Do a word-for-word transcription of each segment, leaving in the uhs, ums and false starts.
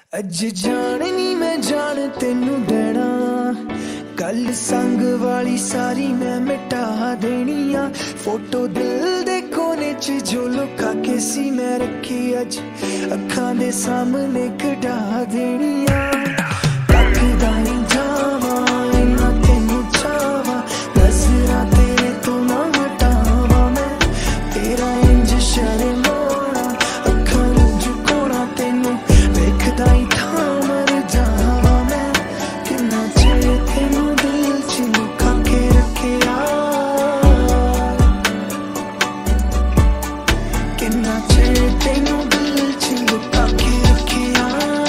अज जानी मैं जान तेनू देना, कल संग वाली सारी मैं मिटा देनिया। फोटो दिल दे कोने च जो लुका के सी मैं रखी, अज अखां दे सामने कढा देनिया। तकदा नहीं जावा इन्ना तेनू चावा, नजरां तेरे तो ना हटावा मैं, तेरा इंज शर्माना अखां नूं झुकाउणा, तेनू वेखदा ही थां मर जावा मैं। किन्ना चिर तेनू दिल च लुका के रखिया, किन्ना चिर तेनू दिल च लुका के रखिया।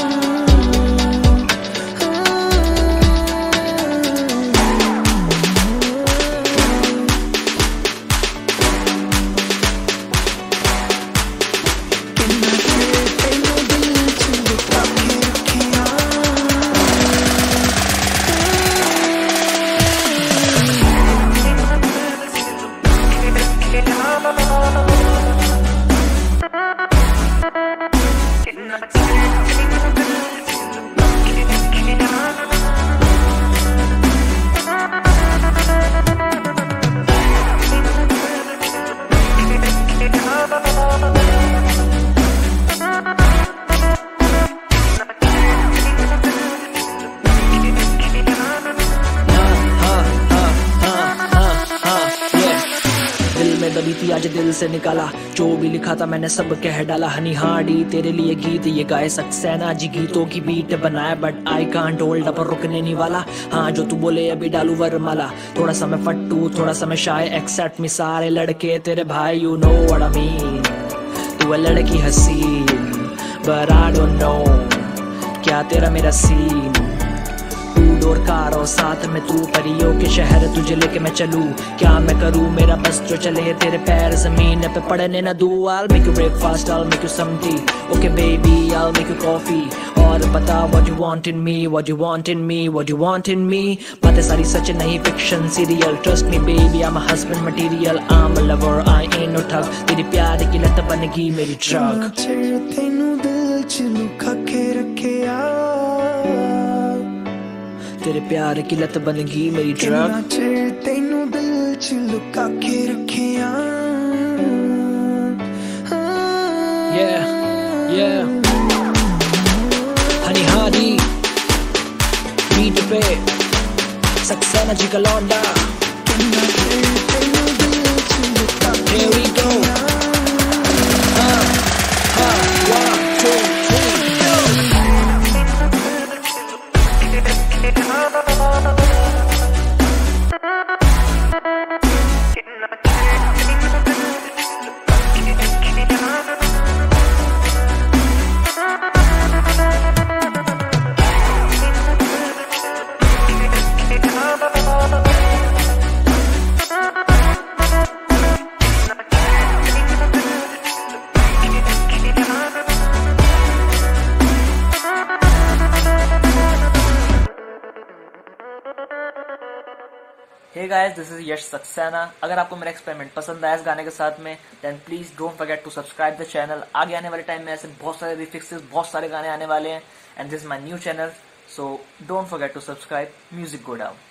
दबी थी आज दिल से निकाला, जो भी लिखा था मैंने सब कह डाला। हनी हार्डी तेरे लिए गीत ये गाए सक्सेना जी, गीतों की बीट बनाया but I can't hold up, रुकने नहीं वाला। हाँ जो तू बोले अभी डालू वरमाला, थोड़ा सा मैं फट्टू थोड़ा सा मैं शाय, एक्सेप्ट मी सारे लड़के तेरे भाई, you know what I mean. तू है लड़की हसीन बट आई डोंट नो क्या तेरा मेरा सीन। और कारो साथ में तू, परियों के शहर तुझे लेके मैं चलूं, क्या मैं करूं मेरा बस जो चले तेरे पैर जमीन पे पड़ने ना दूं। I'll make you breakfast, I'll make you some tea, okay baby I'll make you coffee। और बता what you want in me, what you want in me, what you want in me। बातें सारी सच नहीं fiction serial, trust me baby I'm a husband material, I'm a lover I ain't no thug। तेरी प्यार की लत बन गई मेरी drug। तेनू दिल च लुका के रखिया, तेरे प्यार की लत बन गई मेरी ड्रग। तेनू दिल च लुका के रखिया। Yeah, yeah। Honey Hardy beat पे सक्सेना जी का लौंडा। Here we go। हाँ, हाँ, one, two, three, go। Hey guys, this is Yash Saxena. अगर आपको मेरा एक्सपेरिमेंट पसंद आया इस गाने के साथ में, then please don't forget to subscribe the channel. आगे आने वाले टाइम में ऐसे बहुत सारे रिफिक्सेस, बहुत सारे गाने आने वाले हैं, and this is my new channel, so don't forget to subscribe. Music go down.